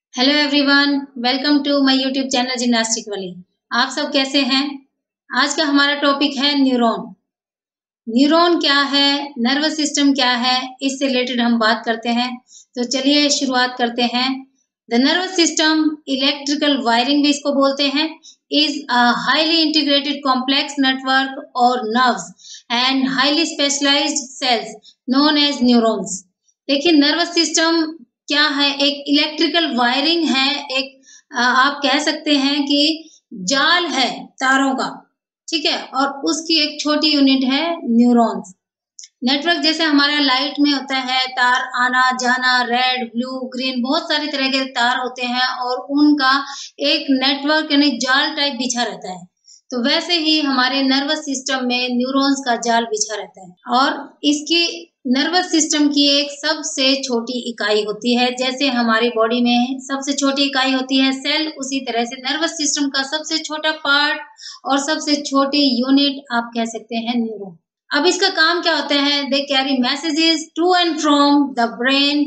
Hello everyone, welcome to my YouTube channel gymnastic वाली। आप सब कैसे हैं? आज का हमारा टॉपिक है न्यूरॉन। न्यूरॉन क्या है, नर्वस सिस्टम क्या है, इससे रिलेटेड हम बात करते हैं। तो चलिए शुरुआत करते हैं। The nervous system, electrical wiring भी इसको बोलते हैं, is a highly integrated complex network और nerves and highly specialised cells known as neurons. देखिए, नर्वस सिस्टम क्या है? एक इलेक्ट्रिकल वायरिंग है, एक आप कह सकते हैं कि जाल है तारों का, ठीक है। और उसकी एक छोटी यूनिट है न्यूरॉन्स। नेटवर्क जैसे हमारा लाइट में होता है, तार आना जाना, रेड ब्लू ग्रीन, बहुत सारे तरह के तार होते हैं और उनका एक नेटवर्क यानी जाल टाइप बिछा रहता है। तो वैसे ही हमारे नर्वस सिस्टम में न्यूरॉन्स का जाल बिछा रहता है और इसकी नर्वस सिस्टम की एक सबसे छोटी इकाई होती है। जैसे हमारी बॉडी में सबसे छोटी इकाई होती है सेल, उसी तरह से नर्वस सिस्टम का सबसे छोटा पार्ट और सबसे छोटी यूनिट आप कह सकते हैं न्यूरॉन। अब इसका काम क्या होता है? They carry messages to and from the brain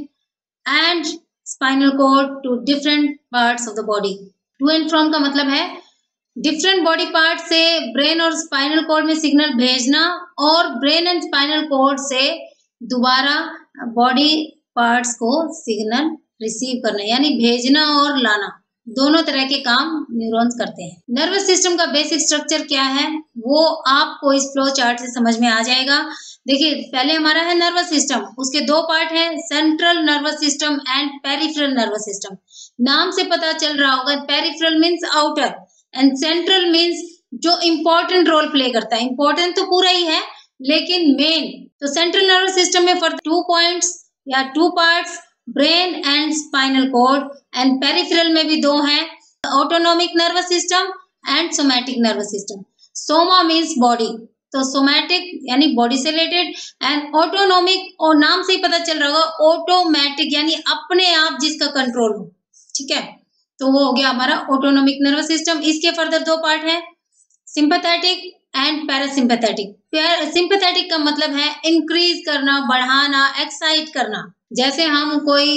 and spinal cord to different parts of the body. To and from का मतलब है डिफरेंट बॉडी पार्ट से ब्रेन और स्पाइनल कॉर्ड में सिग्नल भेजना और ब्रेन एंड स्पाइनल कॉर्ड से दोबारा बॉडी पार्ट्स को सिग्नल रिसीव करना, यानी भेजना और लाना, दोनों तरह के काम न्यूरॉन्स करते हैं। नर्वस सिस्टम का बेसिक स्ट्रक्चर क्या है वो आपको इस फ्लो चार्ट से समझ में आ जाएगा। देखिए, पहले हमारा है नर्वस सिस्टम, उसके दो पार्ट हैं, central nervous system and peripheral nervous system. नाम से पता चल रहा होगा, peripheral means outer and central means जो इंपॉर्टेंट रोल प्ले करता है। इंपॉर्टेंट तो पूरा ही है लेकिन मेन। तो सेंट्रल नर्वस सिस्टम में फॉर 2 पॉइंट्स या 2 parts, brain and spinal cord, and peripheral में भी दो हैं, autonomic nervous system and somatic nervous system. Soma means body, तो सोमैटिक यानी बॉडी से रिलेटेड, एंड ऑटोनोमिक और नाम से ही पता चल रहा होगा, ऑटोमेटिक यानी अपने आप जिसका कंट्रोल हो, ठीक है। तो वो हो गया हमारा ऑटोनोमिक नर्वस सिस्टम। इसके फर्दर दो पार्ट हैं, सिंपैथेटिक एंड पैरासिम्पैथेटिक। सिंपैथेटिक का मतलब है इंक्रीज करना, बढ़ाना, एक्साइट करना। जैसे हम कोई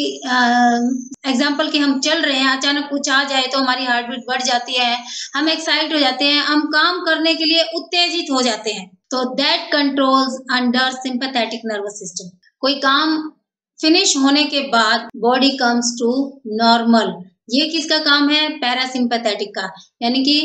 एग्जाम्पल कि हम चल रहे हैं, अचानक कुछ आ जाए तो हमारी हार्ट बीट बढ़ जाती है, हम एक्साइट हो जाते हैं, हम काम करने के लिए उत्तेजित हो जाते हैं। तो that controls under sympathetic nervous system. कोई काम फिनिश होने के बाद बॉडी कम्स टू नॉर्मल, ये किसका काम है? पैरासिम्पैथेटिक का, यानी कि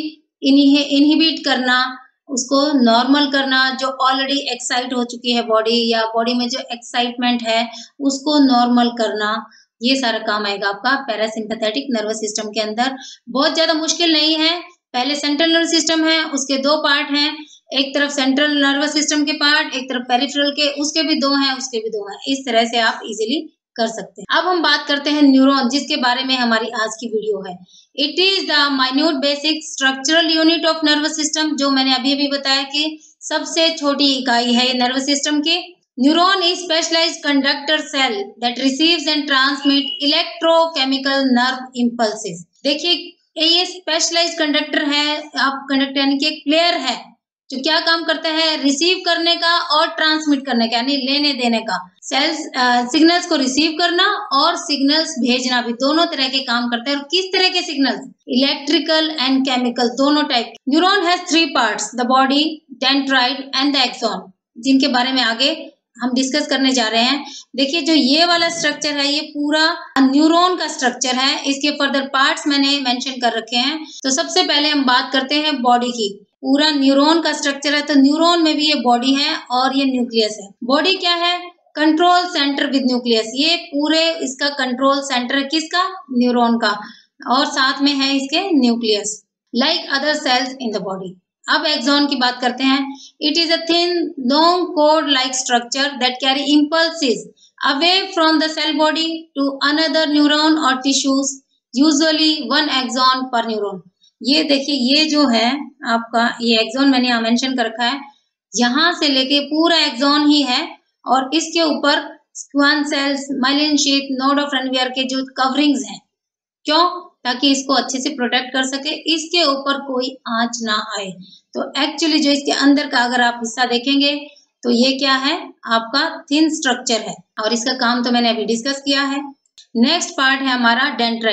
इनहिबिट करना, उसको नॉर्मल करना, जो ऑलरेडी एक्साइट हो चुकी है बॉडी या बॉडी में जो एक्साइटमेंट है उसको नॉर्मल करना, ये सारा काम आएगा आपका पैरासिम्पैथेटिक नर्वस सिस्टम के अंदर। बहुत ज्यादा मुश्किल नहीं है। पहले सेंट्रल नर्वस सिस्टम है, उसके दो पार्ट हैं, एक तरफ सेंट्रल नर्वस सिस्टम के पार्ट, एक तरफ पेरिफेरल के, उसके भी दो हैं, उसके भी दो हैं। इस तरह से आप इजीली कर सकते हैं। अब हम बात करते हैं न्यूरॉन, जिसके बारे में हमारी आज की वीडियो है। It is the minute basic structural unit of nervous system, जो मैंने अभी भी बताया कि सबसे छोटी इकाई है नर्वस सिस्टम की। Neuron is specialised conductor cell that receives and transmit electrochemical nerve impulses. देखिए, ये स्पेशलाइज्ड कंडक्टर है, आप कंडक्टर यानी कि एक प्लेयर है जो क्या काम करता है? रिसीव करने का और ट्रांसमिट करने का, यानी लेने देने का। सेल्स सिग्नल्स को रिसीव करना और सिग्नल्स भेजना भी, दोनों तरह के काम करते हैं। और किस तरह के सिग्नल्स? इलेक्ट्रिकल एंड केमिकल, दोनों type. Neuron has 3 parts, the body, dendrite and the axon, जिनके बारे में आगे हम डिस्कस करने जा रहे हैं। देखिए, जो ये वाला स्ट्रक्चर है ये पूरा न्यूरॉन का स्ट्रक्चर है। इसके फर्दर पार्ट्स मैंने मेंशन कर रखे हैं। तो सबसे पहले हम बात करते हैं बॉडी की। पूरा न्यूरॉन का स्ट्रक्चर है, तो न्यूरॉन में भी ये बॉडी है और ये न्यूक्लियस है। बॉडी क्या है? Control centre with nucleus. ये पूरे इसका कंट्रोल सेंटर है, किसका? न्यूरॉन का, और साथ में है इसके nucleus, like other cells in the body. अब एक्सॉन की बात करते हैं। It is a thin long cord like structure that carry impulses away from the cell body to another neuron और tissues, usually 1 axon per neuron. ये देखिए, ये जो है आपका, ये एक्सॉन मैंने यहाँ मेंशन कर रखा है, यहाँ से लेके पूरा एक्सॉन ही है और इसके ऊपर Schwann cells, myelin sheath, node of Ranvier के जो कवरिंग्स हैं, क्यों? ताकि इसको अच्छे से प्रोटेक्ट कर सके, इसके ऊपर कोई आंच ना आए। तो एक्चुअली जो इसके अंदर का अगर आप हिस्सा देखेंगे तो ये क्या है? आपका थिन स्ट्रक्चर है और इसका काम तो मैंने अभी डिस्कस किया है। नेक्स्ट पार्ट है हमारा डेंड्राइट्स।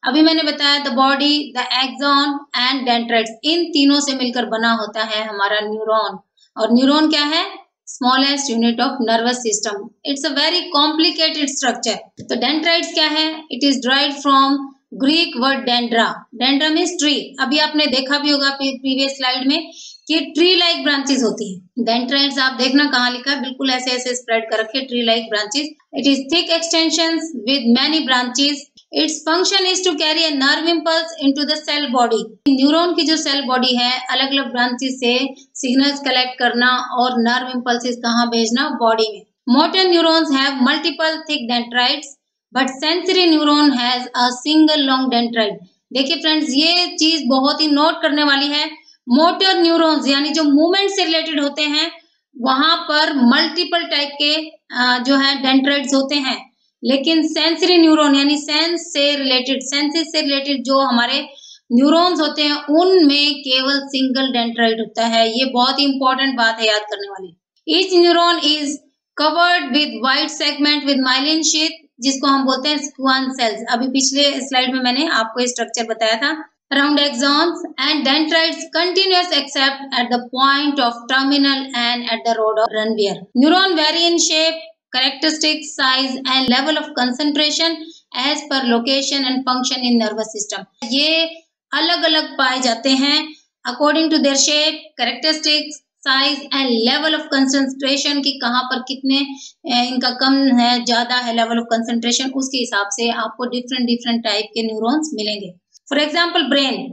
अभी मैंने बताया the body, the axon and dendrites, इन तीनों से मिलकर बना होता है हमारा न्यूरॉन। और न्यूरॉन क्या है? Smallest unit of nervous system. It's a very complicated structure. तो डेंड्राइट्स क्या है? It is derived from Greek word dendra. Dendra means tree. अभी आपने देखा भी होगा प्रीवियस स्लाइड में कि ट्री लाइक ब्रांचेस होती है। डेंड्राइट्स आप देखना कहाँ लिखा है, बिल्कुल ऐसे ऐसे स्प्रेड कर रखे, tree like branches. It is thick extensions with many branches. Its function is to carry a nerve impulse into the cell body. Neuron की जो सेल बॉडी है, अलग अलग ब्रांचेस से सिग्नल्स कलेक्ट करना और नर्व इम्पल्सेस कहाँ भेजना? बॉडी में। Motor neurons have multiple thick dendrites but sensory neuron has a single long dendrite. देखिए फ्रेंड्स, ये चीज बहुत ही नोट करने वाली है। मोटर न्यूरॉन्स यानी जो मूवमेंट से रिलेटेड होते हैं, वहां पर मल्टीपल टाइप के जो है डेंड्राइट्स होते हैं। लेकिन सेंसरी न्यूरॉन यानी सेंसेस से रिलेटेड जो हमारे न्यूरॉन्स होते हैं, उनमें केवल सिंगल डेंड्राइट होता है। ये बहुत ही इंपॉर्टेंट बात है याद करने वाली। Each neuron is covered with white segment with myelin sheath, जिसको हम बोलते हैं स्क्वान सेल्स। अभी पिछले स्लाइड में मैंने आपको स्ट्रक्चर बताया था। Around axons and dendrites continuous except at the point of terminal and at the road of Ranvier. Neuron vary in shape, characteristics, size and level of concentration as per location and function in nervous system. ये अलग अलग पाए जाते हैं according to their shape, characteristics, size and level of concentration की कहाँ पर कितने इनका कम है ज्यादा है लेवल ऑफ कंसंट्रेशन, उसके हिसाब से आपको डिफरेंट टाइप के न्यूरॉन्स मिलेंगे। फॉर एग्जाम्पल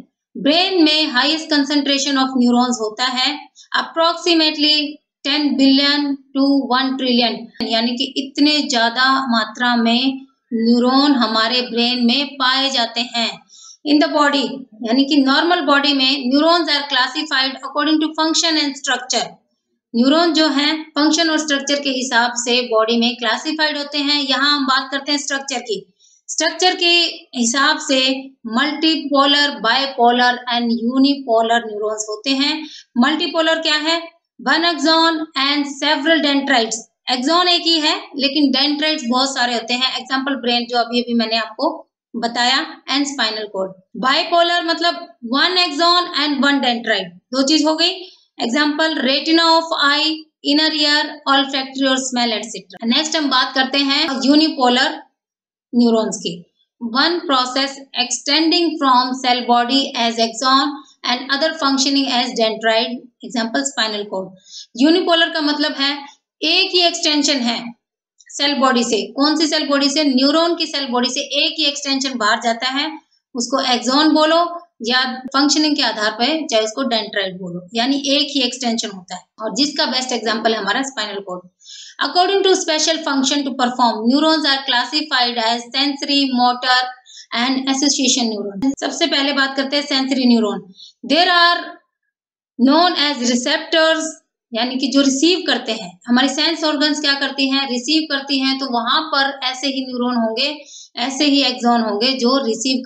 ब्रेन में हाईएस्ट कंसंट्रेशन ऑफ न्यूरॉन्स होता है अप्रोक्सीमेटली 10 बिलियन टू 1 ट्रिलियन, यानी कि इतने ज्यादा मात्रा में न्यूरॉन हमारे ब्रेन में पाए जाते हैं। इन द बॉडी यानी कि नॉर्मल बॉडी में neurons are classified according to function and structure. Neuron जो है फंक्शन और स्ट्रक्चर के हिसाब से बॉडी में क्लासिफाइड होते हैं। यहाँ हम बात करते हैं स्ट्रक्चर के हिसाब से multipolar, bipolar and unipolar neurons होते हैं। मल्टीपोलर क्या है? One axon and several dendrites. Axon एक ही है लेकिन डेंड्राइट्स बहुत सारे होते हैं। एग्जांपल ब्रेन जो अभी मैंने आपको बताया, एंड स्पाइनल कॉर्ड। बाइपोलर मतलब one axon and one dendrite, दो चीज हो गई। Example retina of eye, inner ear, olfactory और स्मेल एटसेट्रा। नेक्स्ट हम बात करते हैं यूनिपोलर न्यूरॉन्स की। One process extending from cell body as axon and other functioning as dendrite. Example spinal cord. Unipolar का मतलब है एक ही एक्सटेंशन है सेल बॉडी से। कौन सी सेल बॉडी से? न्यूरॉन की सेल बॉडी से एक ही एक्सटेंशन बाहर जाता है, उसको एक्सॉन बोलो या फंक्शनिंग के आधार पर चाहे उसको डेंड्राइट बोलो, यानी एक ही एक्सटेंशन होता है। और जिसका बेस्ट एग्जांपल है हमारा spinal cord. According to special function to perform, neurons are classified as sensory, motor and association neuron. सबसे पहले बात करते हैं sensory neuron. There are known as receptors, यानी कि जो रिसीव करते हैं। हमारी सेंस ऑर्गन्स क्या करती हैं? रिसीव करती हैं। तो वहां पर ऐसे ही न्यूरॉन होंगे, ऐसे ही एक्सॉन होंगे जो रिसीव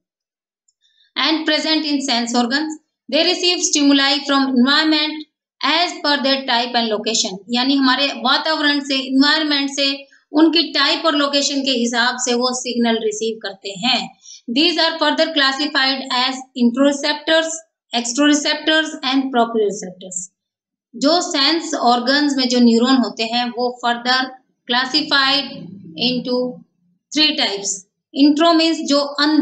करेंगे। And present in sense organs, they receive stimuli from environment as per their type and location, यानी हमारे वातावरण से, इन्वायरमेंट से, उनकी टाइप और लोकेशन के हिसाब से वो सिग्नल रिसीव करते हैं। These are further classified as interoreceptors, exteroreceptors and proprioreceptors. जो सेंस ऑर्गन्स में जो न्यूरॉन होते हैं वो further classified into 3 types. Intero means जो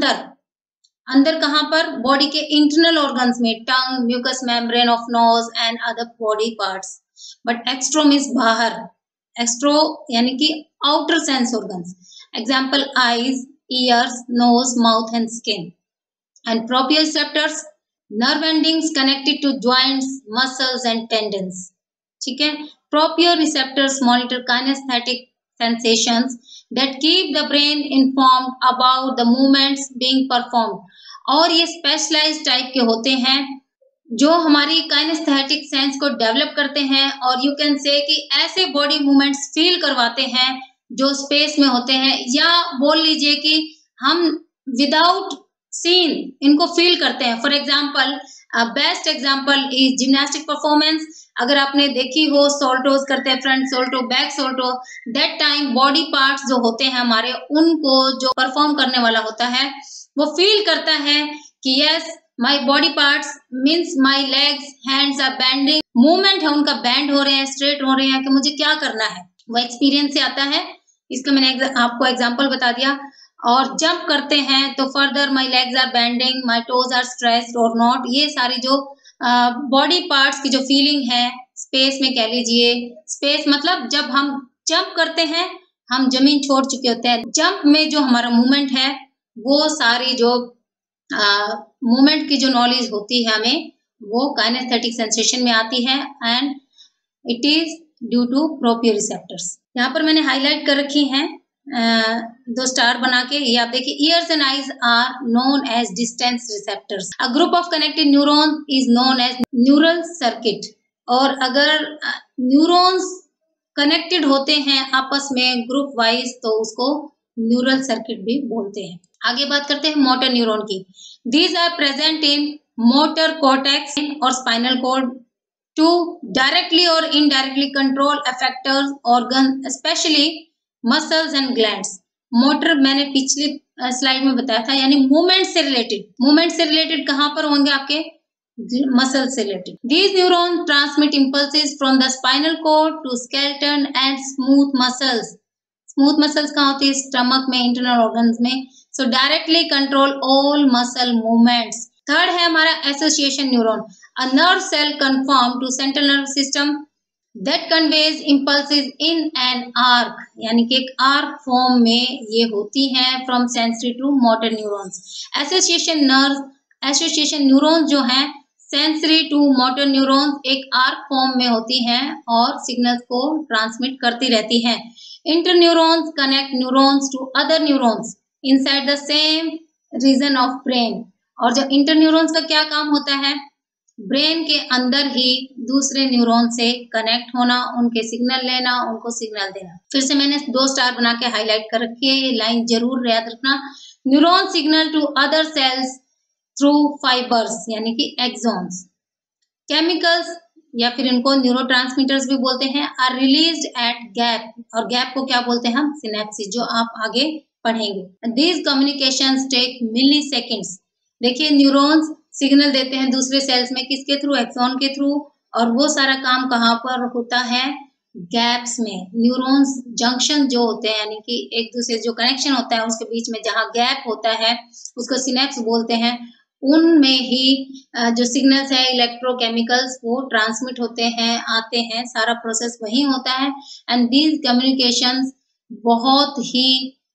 अंदर कहाँ पर? बॉडी के इंटरनल ऑर्गन्स में, tongue, mucous membrane of nose and other body parts. But extero means बाहर। एक्सट्रो यानी कि outer sense organs. Example eyes, ears, nose, mouth and skin. And proprioceptors, nerve endings connected to joints, muscles and tendons. ठीक है। Proprioceptors monitor kinesthetic sensations that keep the brain informed about the movements being performed. और ये specialised type के होते हैं जो हमारी kinaesthetic sense को डेवलप करते हैं, और यू कैन से कि ऐसे बॉडी मूवमेंट्स फील करवाते हैं जो स्पेस में होते हैं, या बोल लीजिए कि हम विदाउट सीन इनको फील करते हैं। For example, best example is gymnastic performance. अगर आपने देखी हो, सोल्टोज करते हैं, front salto, back salto, that time body parts जो होते हैं हमारे, उनको जो परफॉर्म करने वाला होता है वो फील करता है कि yes my body parts means my legs hands are bending, movement है उनका बैंड हो रहे हैं, स्ट्रेट हो रहे हैं, कि मुझे क्या करना है, वो एक्सपीरियंस से आता है। इसका मैंने आपको एग्जांपल बता दिया। और जंप करते हैं तो further my legs are bending, my toes are stressed और नॉट, ये सारी जो बॉडी पार्ट्स की जो फीलिंग है स्पेस में कह लीजिए, स्पेस मतलब जब हम जंप करते हैं हम जमीन छोड़ चुके होते हैं, जंप में जो हमारा मूवमेंट है वो सारी जो मूवमेंट की जो नॉलेज होती है हमें वो काइनेस्थेटिक सेंसेशन में आती है and it is due to proprioceptors. यहाँ पर मैंने हाईलाइट कर रखी हैं दो स्टार बना के, ये आप देखिए, ears and eyes are known as distance receptors, a group of connected neuron is known as neural circuit. और अगर न्यूरॉन्स कनेक्टेड होते हैं आपस में ग्रुप वाइज तो उसको न्यूरल सर्किट भी बोलते हैं। आगे बात करते हैं मोटर न्यूरॉन की। These are present in motor cortex और स्पाइनल कॉर्ड टू डायरेक्टली और indirectly control effectors organ specially muscles and glands. Motor मैंने पिछली स्लाइड में बताया था, यानी मूवमेंट से रिलेटेड, मूवमेंट से रिलेटेड कहाँ पर होंगे आपके मसल से related. These neurons transmit impulses from the spinal cord to skeleton and smooth muscles. Smooth muscles कहाँ होती है? स्टमक में, इंटरनल ऑर्गन्स में। So directly control all muscle movements. Third है हमारा association neuron, a nerve cell conformed to central nervous system that conveys impulses in an arc, यानी कि एक आर्क फॉर्म में ये होती हैं from sensory to motor neurons. Association neurons जो हैं सेंसरी टू मोटर न्यूरॉन्स एक आर्क फॉर्म में होती हैं और सिग्नल्स को ट्रांसमिट करती रहती हैं। Inter neurons connect neurons to other neurons inside the same region of brain. और जो इंटर न्यूरॉन्स का क्या काम होता है? ब्रेन के अंदर ही दूसरे न्यूरॉन से कनेक्ट होना, उनके सिग्नल लेना, उनको सिग्नल देना। फिर से मैंने दो स्टार बना के हाईलाइट कर रखी है, ये लाइन जरूर याद रखना। Neuron signal to other cells through fibres यानी कि एक्सॉन्स। केमिकल्स या फिर इनको न्यूरोट्रांसमीटर्स भी बोलते हैं, आर रिलीज्ड एट गैप, और गैप को क्या बोलते हैं हम? सिनेप्सिस, जो आप आगे पढ़ेंगे। These communications take milliseconds. देखिए न्यूरॉन्स सिग्नल देते हैं दूसरे सेल्स में, किसके थ्रू? एक्सॉन के थ्रू। और वो सारा काम कहाँ पर होता है? गैप्स में। न्यूरॉन्स जंक्शन जो होते हैं यानी कि एक दूसरे जो कनेक्शन होता है उसके बीच में जहाँ गैप होता है उसको सिनेप्स बोलते हैं। उनमें ही जो सिग्नल्स है इलेक्ट्रोकेमिकल्स वो ट्रांसमिट होते हैं, आते हैं, सारा प्रोसेस वही होता है। एंड दीज कम्युनिकेशंस बहुत ही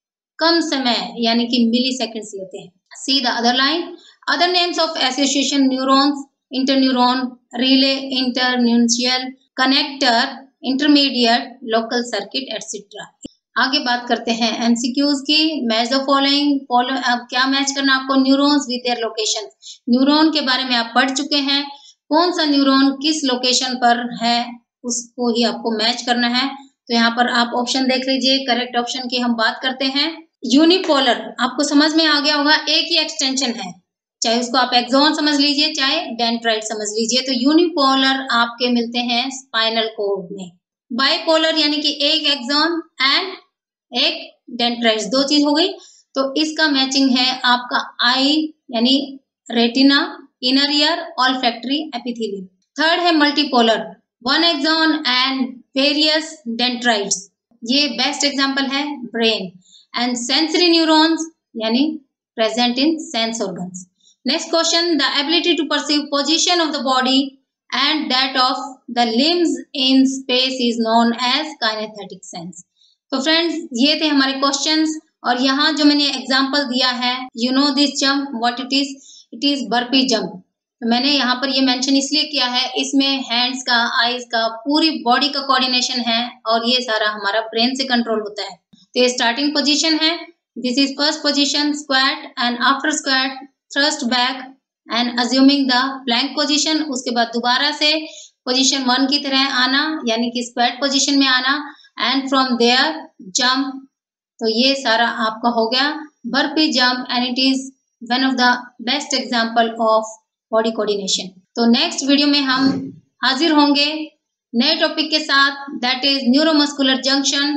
कम समय यानी कि मिली सेकेंड्स लेते हैं। See the other line, other names of association neurons, interneuron, relay, internuncial, connector, intermediate, local circuit etcetera. आगे बात करते हैं एमसीक्यूज की। Match the following. अब क्या मैच करना आपको? Neurons with their location. Neuron के बारे में आप पढ़ चुके हैं, कौन सा न्यूरॉन किस लोकेशन पर है उसको ही आपको मैच करना है। तो यहाँ पर आप ऑप्शन देख लीजिए। करेक्ट ऑप्शन की हम बात करते हैं यूनिपोलर। आपको समझ में आ गया होगा, एक ही एक्सटेंशन है, चाहे उसको आप एक्सॉन समझ लीजिए चाहे डेंड्राइट समझ लीजिए। तो यूनिपोलर आपके मिलते हैं स्पाइनल कॉर्ड में। बाइपोलर यानी कि एक एक्सॉन एंड एक डेंड्राइट्स, दो चीज हो गई। तो इसका मैचिंग है आपका आई यानी retina, inner ear, olfactory epithelium. Third है multipolar, one axon and various dendrites, ये बेस्ट एग्जांपल है ब्रेन। एंड सेंसरी न्यूरॉन्स यानी present in sense organs. Next question, the ability to perceive position of the body and that of the limbs in space is known as kinaesthetic sense. तो friends ये थे हमारे questions, और यहाँ जो मैंने example दिया है, you know this jump what it is burpee jump. तो मैंने यहाँ पर ये मेंशन इसलिए किया है, इसमें हैंड्स का, आईज का, पूरी बॉडी का कोऑर्डिनेशन है और ये सारा हमारा ब्रेन से कंट्रोल होता है। तो ये स्टार्टिंग पोजीशन है, this is first position squat, and after squat thrust back and assuming the plank position. उसके बाद दोबारा से पोजीशन 1 की तरह आना यानी कि स्क्वाट पोजीशन में आना, एंड फ्रॉम देयर जंप। तो ये सारा आपका हो गया burpee jump, and it is one of the best example of body coordination. तो नेक्स्ट वीडियो में हम हाजिर होंगे नए टॉपिक के साथ, दैट इज न्यूरोमस्कुलर जंक्शन।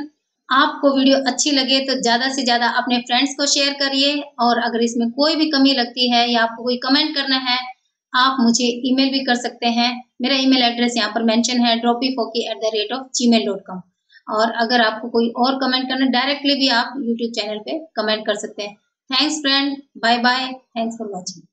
आपको वीडियो अच्छी लगे तो ज़्यादा से ज़्यादा अपने फ्रेंड्स को शेयर करिए, और अगर इसमें कोई भी कमी लगती है या आपको कोई कमेंट करना है, आप मुझे ईमेल भी कर सकते हैं। मेरा ईमेल एड्रेस यहाँ पर मेंशन है dropyfoki@gmail.com। और अगर आपको कोई और कमेंट करना डायरेक्टली भी आप यूट्यूब चैनल पे कमेंट कर सकते हैं। Thanks friend, bye bye, thanks for watching.